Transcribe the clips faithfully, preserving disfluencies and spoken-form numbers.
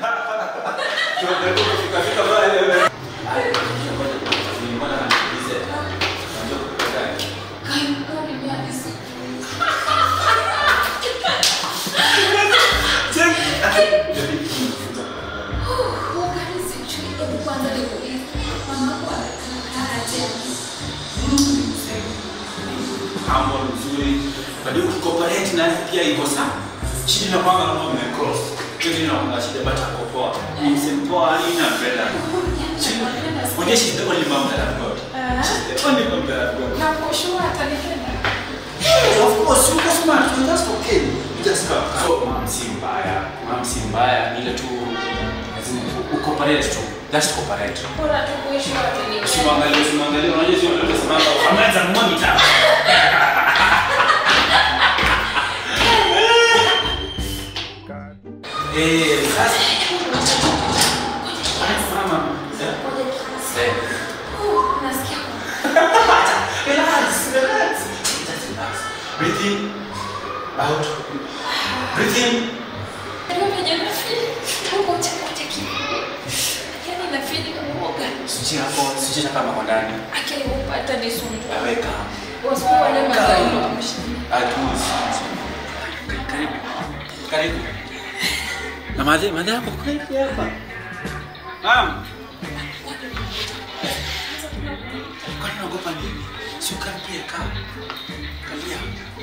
Tunataka kufika fika pale. Mambo nzuri. Bado kucooperate na pia iko sana. Shida na kwamba kama mmecross. Kile na kuna shida bata kopoa. Msimpoa ina mbele. Unajua shida kwa limam na God. Shida kwa limam na God. Na kushua atanipenda. Of course, you just smart. That's okay. Just come. So mom si mbaya. Mom si mbaya ile tu lazima ucooperate tu. Just cooperate. Bora tu kuishi atanipenda. Usiangalie, usiangalie. Unajua sio ndio sababu ameanza monitor. Eh, sasa. Mama. Eh. Oh, nasikia. Relax, relax. Just relax. Breathe in. Out. Breathe in. Ndio vijana feel. Huko chakula kidogo. Yaani na feel uoga. Sije hapo, sije kama kwa ndani. Akili upata ni sumu. Aweka. Wasipo wale mazao kumshini. Atuzi. Karibu. Karibu. Na madhe, madhe hapo kweli hapa. Naam. Kwani unaogopa nini? Si ukaribie kaa. Kalia.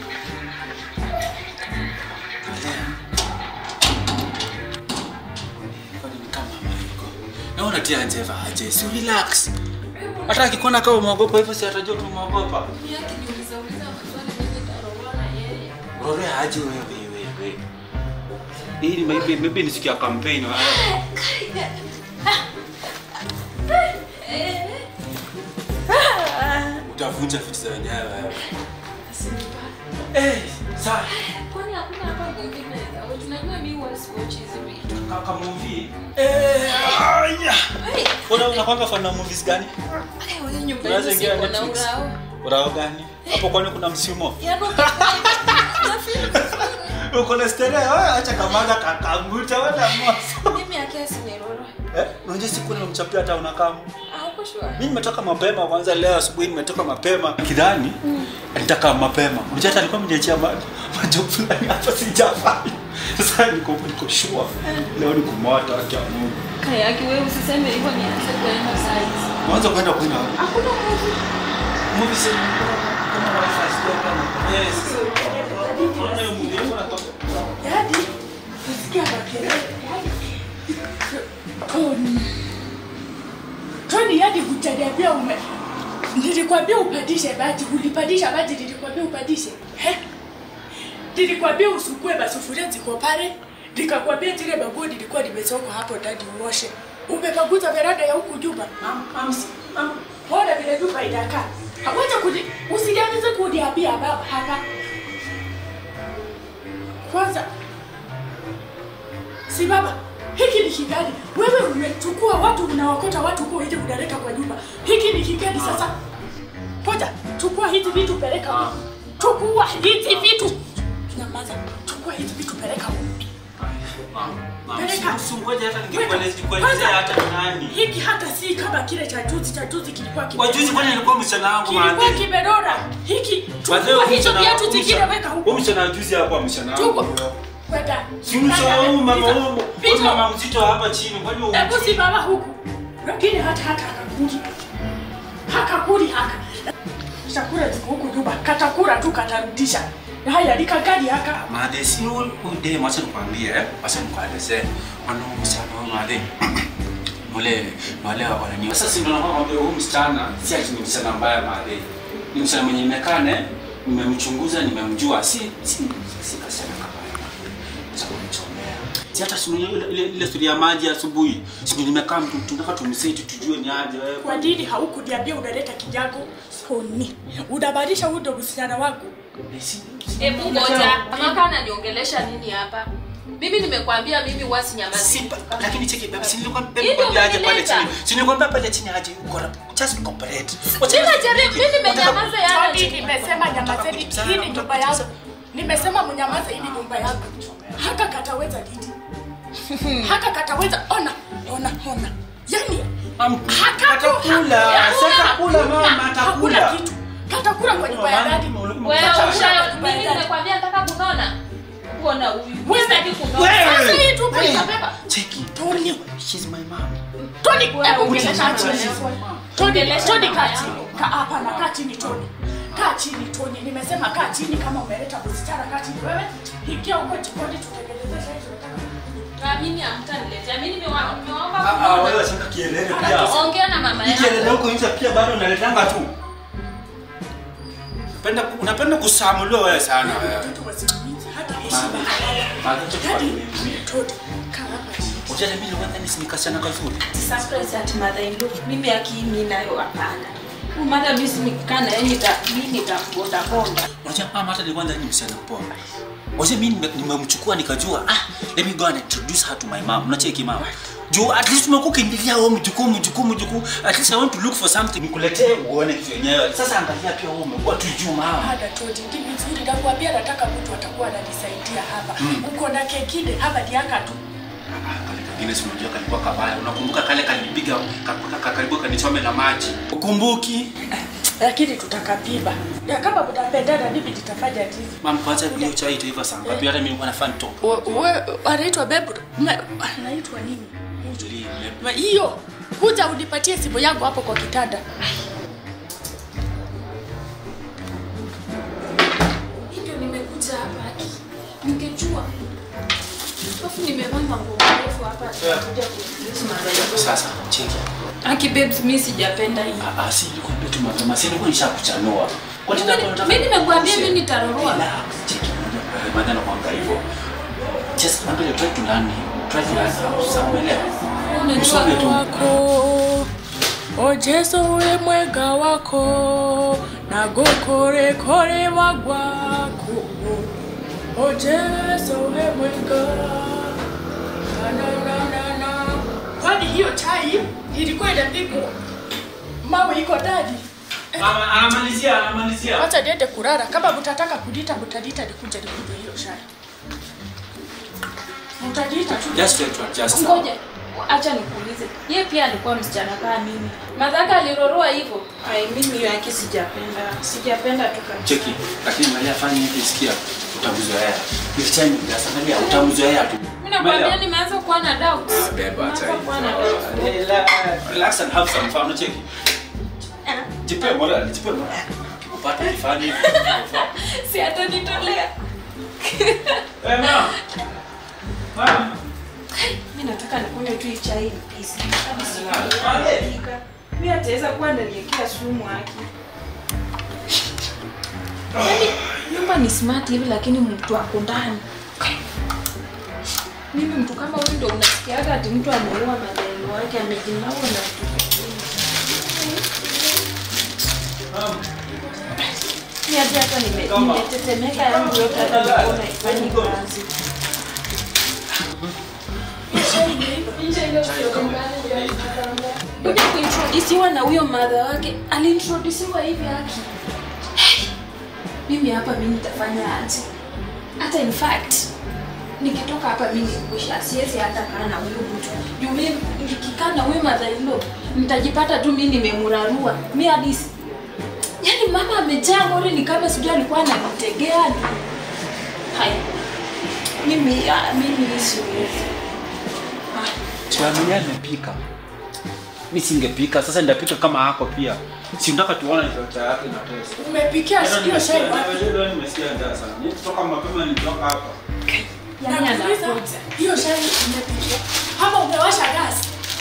Kalia. Kwani ni kama maiko. Na unatia njeva aje, si relax. Hata akikuona kama umeogopa hivyo si atajua tu umeogopa. Mimi akiniuliza uliza maswali mimi nitarowana yeye. Rorea aje wewe wewe. Hii maybe maybe ni siku ya campaign. Utavunja vitu za wenyewe. Eh, sawa. Kwani hakuna hapa mwingine? Tunajua mimi huwa siwatch hizi vitu. Kaka movie. Eh, aya. Una unakwanga fan na movies gani? Ai, wewe nyumbani sio na urao. Urao gani? Hapo kwani kuna msimo? Yaani uko na stereo, wewe acha kamaga kakanguta wala moto. mimi akesi ni roro. Eh, unajua siku nimemchapia hata unakaa. Ah, uko sure? Mimi nimetoka mapema kwanza leo asubuhi nimetoka mapema. Kidhani mm. Nitaka mapema. Unajua hata alikuwa mniachia majob fulani hapa sijafanya. Sasa niko niko sure. Leo ni kumwata haki ya Mungu. Kaya yake wewe usiseme hivyo ni anza kwenda sasa. Mwanzo kwenda kuina. Hakuna movie. Movie si kama wifi sio kama. Yes. Daddy, usikia makelele. Tony. Tony hadi kutaniambia ume. Nilikwambia upadishe baji, ulipadisha baji nilikwambia upadishe. He? Nilikwambia usukue masufuria ziko pale. Nikakwambia zile bagodi nilikuwa nimesoko hapo ndani uoshe. Umepaguza veranda ya huku nyumba. Mam, mam, mam. Bora vile nyumba inakaa. Hawacha kuni usinianze kuniambia baba hapa. Kwanza si baba, hiki ni kigani? Wewe umechukua watu unawakota watu huko hivi unaleta kwa nyumba. Hiki ni kigani sasa? Ngoja, chukua hizi vitu peleka. Chukua hizi vitu. Nyamaza. Chukua hizi vitu peleka huko. Peleka. Usingoje hata ningekueleza kuelezea hata nani. Hiki hata si kama kile cha juzi cha juzi kilikuwa kibe. Kwa juzi kwani alikuwa msichana wangu maana. Kilikuwa kibedora. Hiki chukua hizo viatu zingine weka huko. Wewe msichana juzi hapa msichana wangu. Kwenda. Si mshauri mama wangu. Wewe mama mzito hapa chini kwani wewe. Hebu simama huku. Lakini hata hata akakuli. Hakakuli haka. Chakula ziko huku nyumba. Katakula tu katarudisha. Haya likakadi haka. Made si ude mwacha nikwambie eh. Mwacha nikuelezee. Wana msichana wangu made. Mole wale wanani. Sasa si ndio nakwambia huyu msichana si ati ni msichana mbaya made. Ni msichana mwenye nimekane, nimemchunguza, nimemjua. Si si si kasema kama sababu nichomea. Si hata si ile ile story ya maji asubuhi. Si nimekaa mtu tunataka tumsei tujue ni aje wewe. Kwa nini haukuniambia unaleta kijago? Poni. Unabadilisha huyo ndo msichana wako. Hebu ngoja. Kaka ananiongelesha nini hapa? Mimi nimekwambia mimi wasi nyamazi. Lakini cheki baba, si nilikwambia aje pale chini. Si nilikwambia pale chini aje uko just cooperate. Sina jaribu mimi nimenyamaza yana. Mimi nimesema nyamazeni, hii ni nyumba yangu. Nimesema mnyamaze, hii ni nyumba yangu. Haka kataweza nini? Haka kataweza ona ona ona. Yaani atakula, sasa kula mama atakula. Kitu. Katakula kwa nyumba ya dadi. Wewe usha mimi nimekwambia nataka kunona. Kuona huyu. Wewe unataka kunona. Sasa hii tu kwa baba. Cheki. Tony, she's my mom. Tony, hebu ongelesha chini. Tony, Tony kati. Ka hapa na kati ni Tony. Kaa chini Tony. Nimesema kaa chini kama umeleta msichana kaa chini wewe. Ingia huko jikoni tutengeneze hizo nataka. Na mimi amtaniletea. Mimi nimeomba Ah, wewe sasa kielele pia. Ongea na mama yako. Kielele huko nje pia bado unaletanga tu. Unapenda unapenda kusamuliwa wewe sana wewe. Hata heshima. Tony, kaa hapa chini. Ujana mimi nilikuwa ni sinikashana kazuri. Surprise at mother in law. Mimi akimi nayo hapana. Mada mimi nikana yani nita mimi nitakonda konda. Unajua mama hata nilikuwa ndani msichana poa. Waje mimi nimemchukua nikajua ah let me go and introduce her to my mom. Unacheki mama. Jo at least umekuwa ukiendelea wewe mjukuu mjukuu mjukuu. At least I want to look for something nikuletee uone kitu yenyewe. Sasa angalia pia wewe umekuwa tu juu mama. Hada Todi ndivyo nzuri nakwambia nataka mtu atakuwa ananisaidia hapa. Uko na kekide hapa diaka tu. Kale kingine si unajua kalikuwa kabaya. Unakumbuka kale kalipiga karibu kanichome na maji. Ukumbuki? Lakini tutakapiba. Na kama mtapendana bibi tutafanya hivi. Mama kwanza hiyo chai itaiva sana. Ngapi hata mimi nilikuwa na fan top. Wewe anaitwa Bebu. Anaitwa nini? Julie. Hiyo. Kuja unipatie simu yangu hapo kwa kitanda. Ndio nimekuja hapa aki. Ningejua. Hofu nimevaa nguo ndefu hapa kuja kuintroduce mother in law. Sasa cheki. Aki babes mimi sijapenda hii. Ah ah si nilikwambia tu mapema. Si nilikuwa nishakuchanua. Kwa nini unataka? Mimi nimekuambia mimi nitaroroa. Cheki. Baada na kuanga hivyo. Just angalia try to learn. Try to learn somewhere. Usome tu. Wako. O Jesu we mwega wako. Na gokore kore wagwako. O Jesu we mwega. Na na na na. Kwani hiyo chai ilikuwa inapigwa? Mama iko ndani. Mama anamalizia anamalizia. Acha niende kulala. Kama mtataka kudita mtadita nikuja nikunywe hiyo chai. Mtadita tu. Just wait to adjust. Ngoja. Acha nikuulize. Yeye pia alikuwa msichana kama mimi. Madhaka aliroroa hivyo. Ai mimi hiyo yake sijapenda. Sijapenda tu kabisa. Cheki. Lakini Maria fanya hivi sikia. Utamzoea. If time unasangalia utamzoea tu. Mimi nakwambia nimeanza kuwa na doubts. Beba Nimeanza chai. kuwa na doubts. Relax and have some fun. Cheki. Jipe mola, jipe mola. Upate ifanye hivi. Si atanitolea. Eh mama. Mama. Mimi nataka nikunywe tu hii chai in peace. Kabisa. Mimi ataweza kuwa ndaniekea sumu haki. Yaani nyumba ni smart hivi lakini mtu ako ndani. Mimi mtu kama huyu ndio unasikiaga ati mtu ameoa madeni wake amejinaua na mtu. Mimi hata nimetetemeka yangu yote hata nikuona ifanye kazi. Kuja kuintroduciwa na huyo mother wake, aliintroduciwa hivi haki. Hey, mimi hapa mimi nitafanya aje? Hata in fact, nikitoka hapa mimi nikwisha, siwezi hata kaa na huyo mtu. Juu mimi nikikaa na huyo mother in law, nitajipata tu mimi nimemurarua. Mimi hadi yaani mama amejaa ngori ni kama sijui alikuwa ananitegea. Hai. Mimi mimi siwezi. Tuamini amepika. Mimi singepika, sasa ndapika kama hako pia. Si unataka tuone ndoto yake na test. Umepikia sikio chai wapi? Leo nimesikia njaa sana. Nitoka mapema nitoka hapa. Yaani anakuja. Hiyo chai umepikia. Ama umewasha gas?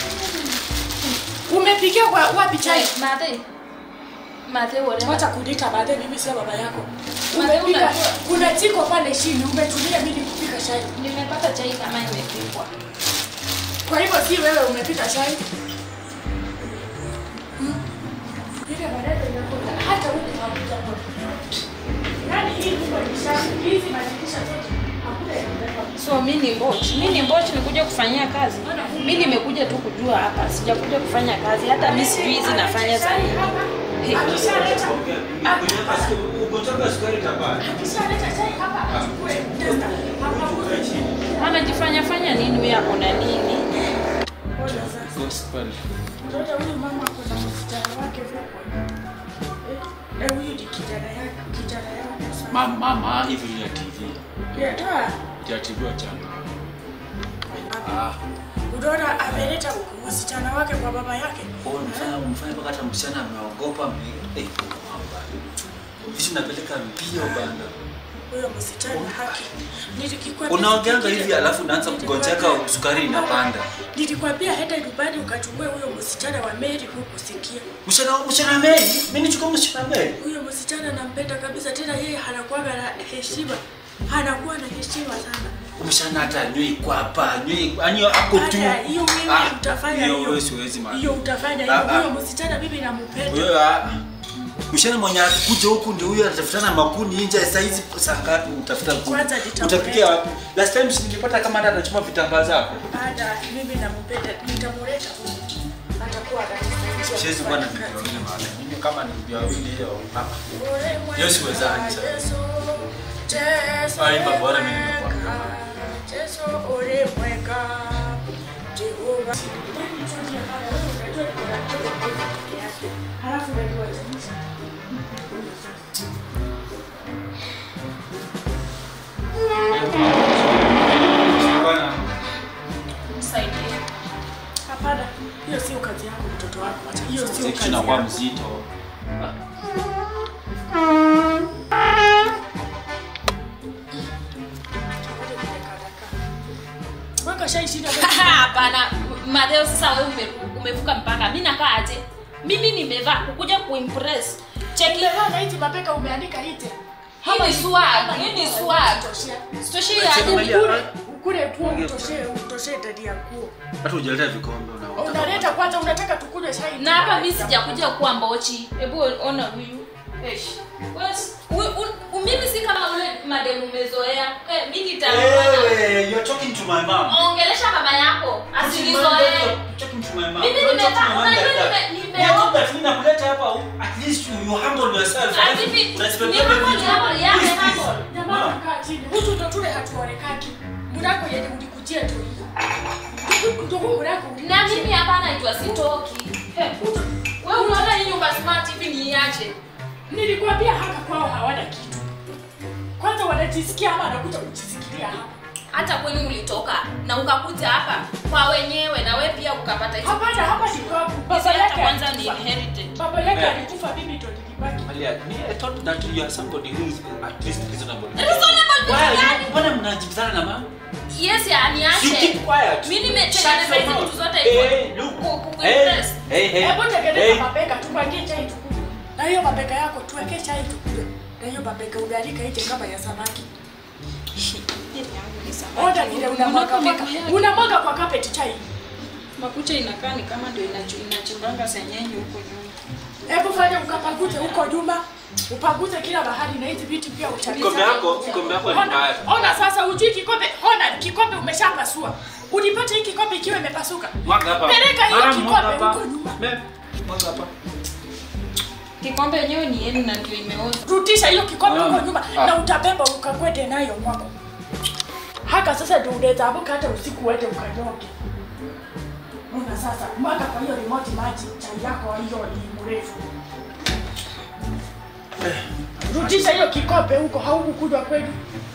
Umepikia kwa wapi chai? Mate. Mate wale. Wacha kudita baadaye mimi sio baba yako. Umepika kuna jiko pale chini umetumia mimi kupika chai. Nimepata chai kama imepikwa. Kwa hivyo si wewe umepika chai? Ile baadaye inakuja hata huko hakuja hapo. Yaani hii nyumba ni safi, hizi madirisha zote hakuna yanaweka. So mimi ni mbochi. Mimi ni mbochi nikuja kufanyia kazi. Mimi nimekuja tu kujua hapa. Sijakuja kufanya kazi. Hata mimi sijui hizi nafanya za nini. Akishaleta. Ugonjwa sukari tabani. Akishaleta chai hapa achukue testa. Hapa kule. Anajifanya fanya nini wewe hapo na nini? Gospel. Ndio huyu mama kuna msichana wake huko. Eh, huyu ni kijana yake, kijana yake. Mama mama hivi ya T V. Ya toa. Ya T V wa changa. Ah. Unaona ameleta msichana wake kwa baba yake. Oh, mfanya mfanya mpaka hata msichana ameogopa mimi. Eh, mama. Hizi napeleka mbio bana. Huyo msichana haki. Nilikikwambia. Unaongeanga hivi alafu unaanza kugonjeka sukari inapanda. Nilikwambia hata nyumbani ukachukue huyo msichana wa Mary huku sikia. Msichana msichana Mary, mimi nichukue msichana Mary. Huyo msichana nampenda kabisa tena yeye hanakuwa na heshima. Hanakuwa na heshima sana. Msichana hata nyui kwa hapa, nyui ani ako tu. Hiyo mimi Ah, utafanya hiyo hiyo. wewe siwezi mama. Hiyo utafanya Ah, hiyo. ah. Huyo msichana mimi nampenda. Wewe ah. Msichana mwenye kuja huku ndio huyo anatafutana makuni nje saa hizi saa ngapi utafuta kuni? Kwanza nitamleta. Utapikia wapi? Last time nilipata kama hata anachoma vitambaa zako. Baada mimi nampenda nitamleta huko. Atakuwa ananisaidia. Siwezi kuwa na bibi wawili mahali. Mimi kama ni bibi wawili hiyo hapa. Hiyo siwezani sana. Ai baba bora mimi nimekuwa. Yesu ore mweka. Jehova. Halafu ndio watanisa. Bwana. Msaidie. Hapana, hiyo sio kazi yako mtoto wako. Acha hiyo sio kazi Sio kwa yako. mzito. Waka shai shida Hapana, Madeo sasa wewe ume, umevuka mpaka. Mimi nakaa aje? Mimi nimevaa kukuja kuimpress. Cheki Leo na hizi mapeka umeandika hizi. hii ni swag, hii ni swag. Stoshi ya aje Kule kule tu utoshe utoshe ndani ya nguo. Hata hujaleta vikombe unaona. Unaleta kwanza unataka tukunywe chai. Na hapa mimi sijakuja kuwa mbochi. Hebu ona huyu. Eish. Wewe mimi si kama ule mademu umezoea. Eh, mimi nitaona. Wewe, you're talking to my mom. Ongelesha mama yako. Asinizoee. Talking to my mom. Mimi nimevaa unajua nimeoa. Mimi nakuleta hapa at least you humble yourself. Hivi ni hapo hapo yake hapo. Jamaa kaa chini. Hutu tutule hatuonekani. Murako yeye ulikujia tu. Ndio murako. Na mimi hapa naitwa sitoki. He, wewe unaona hii nyumba smart hivi niache. Nilikwambia haka kwao hawana kitu. Kwanza wanajisikia ama anakuja kujisikilia hapa. Hata kwenu ulitoka na ukakuja hapa kwa wenyewe na wewe pia ukapata hizo. Hapana, hapa ni kwa baba Baba yake kwanza ni inherited. Baba yake alikufa, bibi ndo nilibaki. Alia, I thought that you are somebody who is at least reasonable. Reasonable Why? Mbona mnajibizana na mama? Yes, ya niache. You keep quiet. Mimi nimetengeneza hizi vitu zote Hey, hivyo. look. Hey, hey, hey. Hebu tengeneza mapeka tupangie chai tukunywe. Na hiyo mapeka yako tuweke chai tukunywe. Na hiyo mapeka ugalika ije kama ya samaki. Oda vile unamwaga mwaga. Unamwaga kwa carpet chai. Makucha inakaa ni kama ndio inachimbanga senyenye huko nyuma. Hebu fanya ukapagute huko nyuma. Upagute kila mahali na hizi vitu pia uchaliza. Kikombe yako, kikombe yako ni mbaya. Ona sasa ujui kikombe, ona kikombe umeshapasua. Ulipata hii kikombe ikiwa imepasuka. Mwaga hapa. Peleka hiyo Mara kikombe mwaga hapa. huko nyuma. Mwaga hapa. Kikombe yenyewe ni yenu na ndio imeoza. Rudisha hiyo kikombe Ah. huko nyuma Ah. na utabeba ukakwende nayo mwako. Haka sasa ndio unaweza amka hata usiku uende ukanyoke. Ona sasa, mwaga kwa hiyo remote maji chai yako hiyo ni mrefu. Rudisha hiyo kikombe huko, haukukunywa kweli.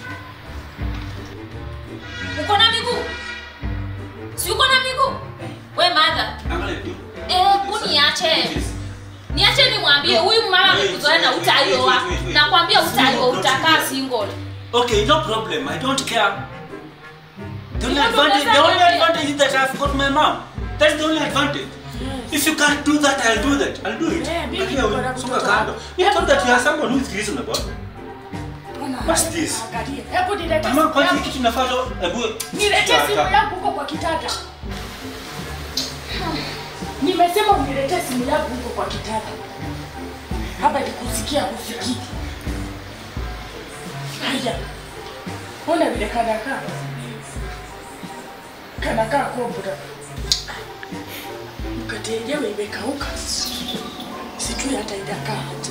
Uko na miguu? Si uko na miguu? We mother. Angalia tu. Eh, kuniache. Niache nimwambie huyu mama amekuzoea na utaioa. Nakwambia utaioa utakaa single. Okay, no problem. I don't care. The only advantage, the only advantage is that I've got my mom. That's the only advantage. If you can't do that, I'll do that. I'll do it. Yeah, maybe Lakini you gotta songa go to kando. her. You thought that you are someone who is reasonable. What's this? Angalia. Hebu nilete. Mama, kwa nini kitu nafaa to? Hebu Niletee simu yangu huko kwa kitanda. Nimesema uniletee simu yangu huko kwa kitanda. Hapa nikusikia kusikii. Haya. Ona vile kanakaa. Kanakaa kombura. Mkate yenyewe imekauka. Sijui hata itakaa aje.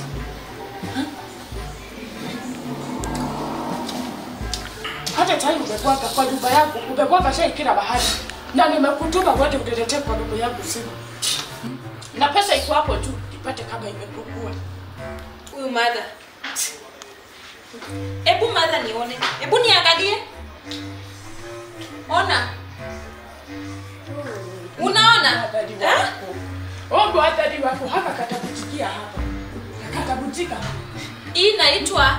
Hata tayari umekuwa kwa nyumba yangu, umekuwa shai kila bahari. Na nimekutuma wote uniletee kwa nyumba yangu simu. Na pesa iko hapo tu, ipate kama imepungua. Huyu mother. Ebu mother nione. Ebu niangalie. Ona. Unaona? Eh? Ombo hata ni wako haka katabujikia hapa. Katabujika. Hii inaitwa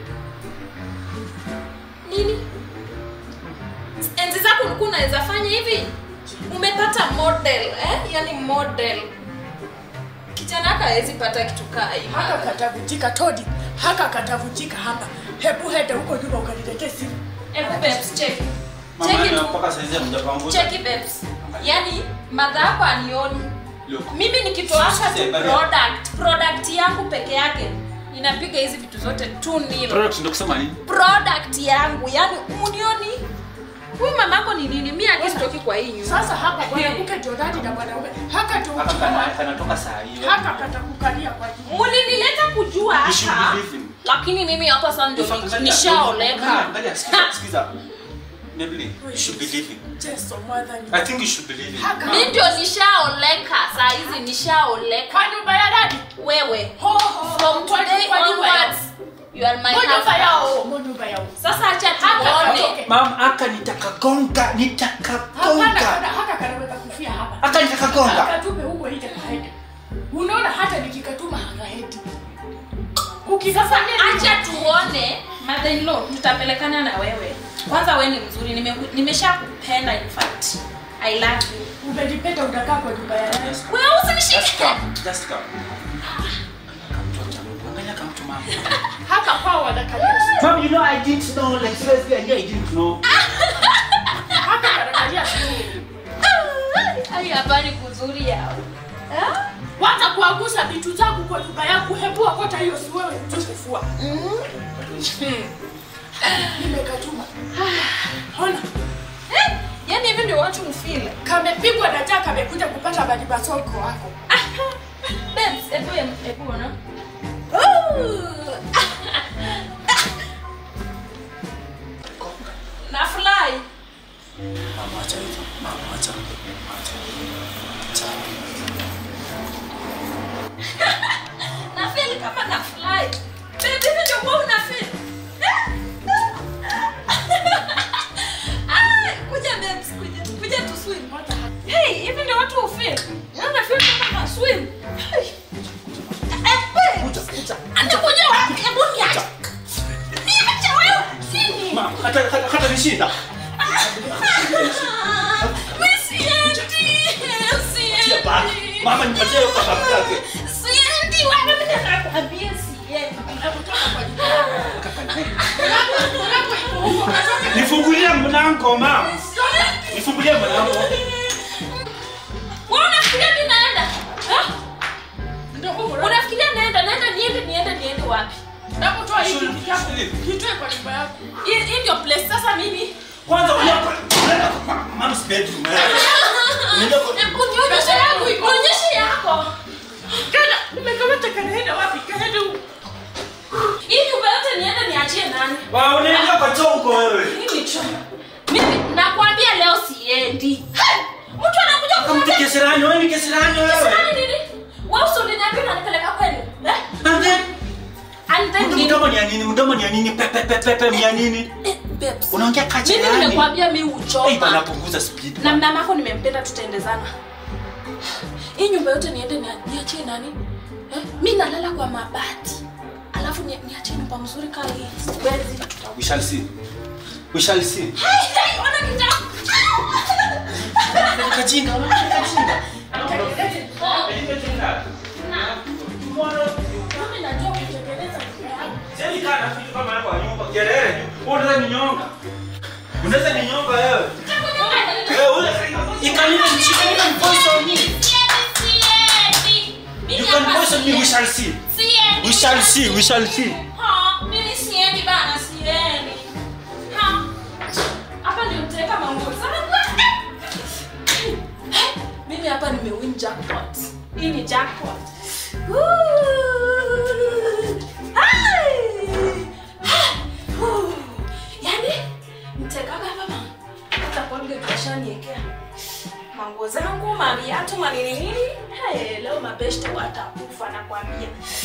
nini? Enzi zako ulikuwa unaweza fanya hivi? Umepata model, eh? Yaani model. Kijana hawezi pata kitu kaa hivi. Haka katabujika Todi. Haka katabujika hapa. Hebu hende huko nyuma ukaniletee simu. Hebu babes check. Mama Check na it. mpaka saizi hamjapangua. Check it babes. Yaani madha hapa anioni. Look. Mimi nikitoa Sisi tu baada- product, product yangu peke yake inapiga hizi vitu zote two nil. Product ndio kusema nini? Product yangu, yani unioni? Huyu mamako ni nini? Mimi akisitoki kwa hii nyumba. Sasa hapa bwana mke Jordan na mwanaume. Haka tu Haka kana kanatoka saa hiyo. haka katakukalia kwa juu. Mulinileta kujua You should hata. believe him. Lakini mimi hapa sasa ndio Angalia, nishaoleka. angalia, sikiza, sikiza. Nebili, you should believe him. Jesu mwadhani. I think you should believe him. Haka. Mimi ndio nishaoleka. Saa hizi nishaoleka. Kwa nyumba ya dadi. Wewe. Ho ho. From today Kwa nyumba yao. onwards, you are my Nyumba husband. yao. Nyumba yao. Sasa acha Haka tuone. katoke. Mam, aka nitakagonga, Hapana, nitakagonga. haka haka kanaweza kufia hapa. Aka nitakagonga. Akatupe huko ije kaende. Unaona hata nikikatuma hakaendi. Ukikafanya Acha tuone. Mother in law, tutapelekana na wewe. Kwanza wewe ni mzuri. Nime nimeshakupenda in fact. I love you. umenipenda utakaa kwa nyumba ya dadi. Wewe usinishike. Just come, just come. Angalia kama mtu mama. Haka kwao wanakalia. Mom, you know I didn't know, like seriously, I didn't know. Haka kanakalia shule. Ai habari kuzuri yao. Eh? Wacha kuangusha vitu zangu kwa nyumba yangu. Hebu akota hiyo si wewe utakufua. Mhm. Nimekatuma. Ona, Eh? Yaani hivi ndio watu mfeel. kamepigwa na jaka kamekuja kupata badiba soko wako. Babes, ebu ebu ona. Oh! Na fly. Mama, acha hivyo. Mama, acha. Acha. Acha. Na feel kama na fly. Baby, hivi ndio kwa una feel. Ah, kuja babes, kuja. Kuja tu swim. Hey, hivi ndio watu ufeel. Una feel kama na swim. Hey. Eh, Kuja, kuja. ata kuja wapi? Hebu niache. Niache wewe. Sini. Mama, hata hata hata nishinda. Mimi siendi. Tia bag. Mama, nipatie hiyo kaka yake. Siendi. Wewe mimi nakwambia siendi. Kaka naye. Nifungulie mlango, mama. Nifungulie mlango. Wewe unafikiria mimi naenda? Ha? Ndio huko. Unafikiria naenda, naenda niende niende niende wapi? Hebu toa hiki kitu yako. Kitoe kwa nyumba yako. Hii hii ndio place sasa mimi. Kwanza unapo unaenda kwa mom's bedroom. Unaenda kwa Hebu nionyeshe yangu, nionyeshe yako. Kana nimekamata kanaenda wapi? Kaenda huko. Hii nyumba yote niende niachie nani? Wa unaenda kwa choo huko wewe. Mimi cho. Mimi nakwambia leo siendi. Hey! Mtu anakuja Kama mtu kesirani, wewe ni kesirani wewe. Kesirani nini? Wewe usiniambie unanipeleka kwenu. Eh? And then And then nini? mdomo ni ya nini? Mdomo ni ya nini? Pepe pepe pepe ni ya nini? Eh, babes. Unaongea kachi Mimi gani? nimekwambia mimi Eh, bana uchoma. punguza speed. Na mamako nimempenda tutaendezana. Hii nyumba yote niende ni- niachie nani? Eh? Mimi nalala kwa mabati. Alafu ni- niachie nyumba mzuri kama hii. Siwezi. We shall see. We shall see. Hey, hey, ona kitabu. Kajinga, kajinga. Mimi najua kutengeneza nyumba yangu. Sasa kana kitu kama hapo nyumba. Kelele. Unaweza ninyonga. Unaweza ninyonga wewe. Eh, wewe ikanina mshikana voice on me. You can voice on me, we shall see. We shall see, we shall see. Ha, mimi siendi bana, siendi. Ha. Hapa ndio mteka mambo sana. Mimi hapa nimewin jackpot. Hii ni jackpot. Yani mtekaga mama. Hata kwa nge kashaniekea. Mango zangu, maviatu, manini nini? Hey, leo mabeshte watakufa nakwambia.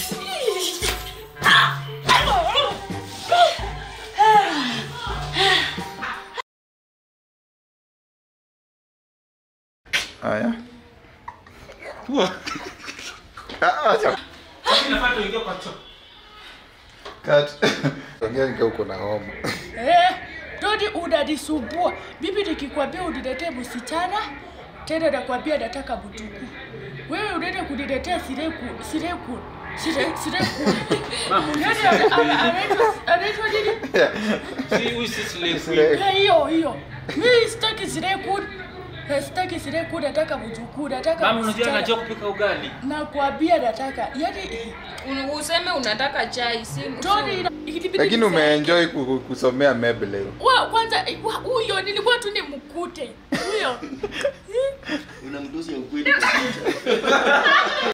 Haya. Tua. Ah, acha. Sasa nafaa tuingie kwa choo. Kat. Ongea nika uko na homa. Eh, Todi unanisumbua. Bibi nikikwambia uniletee msichana, tena nakwambia nataka mtuku. Wewe unaenda kuniletea sireku, sireku. Sire, sireku. Mama, Yaani anaitwa anaitwa nini? si huyu si slave. Sire- Eh, hiyo hiyo. Mimi sitaki sireku. Eh, Sitaki sireku, nataka mtuku, nataka Mama, unajua msichana. anajua kupika ugali. Nakwambia nataka. Yaani Useme unataka chai si Todi ikibidi. Lakini umeenjoy ku- kusomea mebe leo. Wa kwanza wa- huyo nilikuwa tu nimkute. Huyo. Una mdosi ya ukweli.